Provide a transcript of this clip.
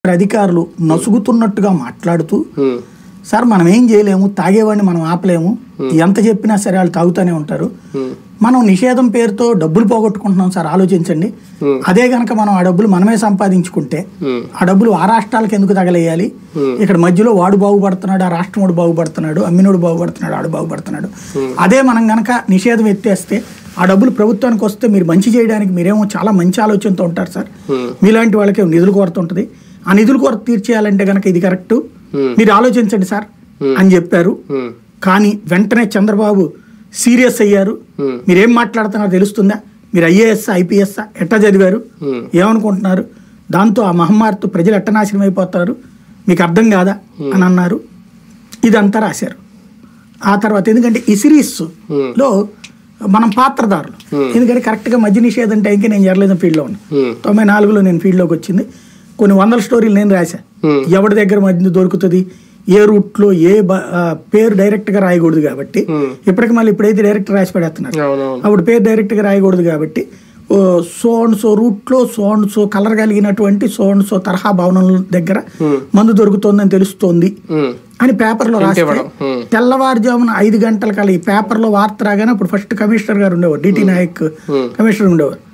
అధికారులు నసుగుతున్నట్టుగా మాట్లాడుతూ సార్ మనం ఏం చేయలేము, తాగేవాడిని మనం ఆపలేము, ఎంత చెప్పినా సరే వాళ్ళు తాగుతూనే ఉంటారు, మనం నిషేధం పేరుతో డబ్బులు పోగొట్టుకుంటున్నాం సార్, ఆలోచించండి. అదే గనక మనం ఆ డబ్బులు మనమే సంపాదించుకుంటే ఆ డబ్బులు ఆ రాష్ట్రాలకు ఎందుకు తగలేయాలి? ఇక్కడ మధ్యలో వాడు బాగుపడుతున్నాడు, ఆ రాష్ట్రం వాడు బాగుపడుతున్నాడు, అమ్మినోడు బాగుపడుతున్నాడు, ఆడు బాగుపడుతున్నాడు. అదే మనం గనక నిషేధం ఎత్తేస్తే ఆ డబ్బులు ప్రభుత్వానికి వస్తే మీరు మంచి చేయడానికి మీరేమో చాలా మంచి ఆలోచనతో ఉంటారు సార్. మీలాంటి వాళ్ళకి నిధులు కొరత ఉంటుంది, ఆ నిధుల కొరత తీర్చేయాలంటే గనక ఇది కరెక్ట్, మీరు ఆలోచించండి సార్ అని చెప్పారు. కానీ వెంటనే చంద్రబాబు సీరియస్ అయ్యారు. మీరేం మాట్లాడుతున్నారో తెలుస్తుందా, మీరు ఐఏఎస్ ఐపీఎస్ ఎట్టా చదివారు, ఏమనుకుంటున్నారు, దాంతో ఆ మహమ్మారితో ప్రజలు ఎట్ట నాశనం అయిపోతారు మీకు అర్థం కాదా అని అన్నారు. ఇదంతా రాశారు. ఆ తర్వాత ఎందుకంటే ఈ సిరీస్లో మనం పాత్రదారులు, ఎందుకంటే కరెక్ట్గా మద్య నిషేధం టైంకి నేను జర్నలిజం ఫీల్డ్లో ఉన్నా. 94లో నేను ఫీల్డ్లోకి వచ్చింది. కొన్ని వందల స్టోరీలు నేను రాశా. ఎవరి దగ్గర మద్య దొరుకుతుంది, ఏ రూట్లో, ఏ పేరు డైరెక్ట్గా రాయకూడదు కాబట్టి, ఇప్పటికి మళ్ళీ ఇప్పుడైతే డైరెక్ట్ రాసి పడేస్తున్నారు, అప్పుడు పేరు డైరెక్ట్గా రాయకూడదు కాబట్టి సో అండ్ సో రూట్లో సో అండ్ సో కలర్ కలిగినటువంటి సో అండ్ సో తరహా భవనం దగ్గర మందు దొరుకుతోందని తెలుస్తోంది అని పేపర్లో రాస్తే తెల్లవారుజామున 5 గంటల కల్లా ఈ పేపర్లో వార్త రాగానే అప్పుడు ఫస్ట్ కమిషనర్ గారు ఉండేవారు, డిటి నాయక్ కమిషనర్ ఉండేవారు.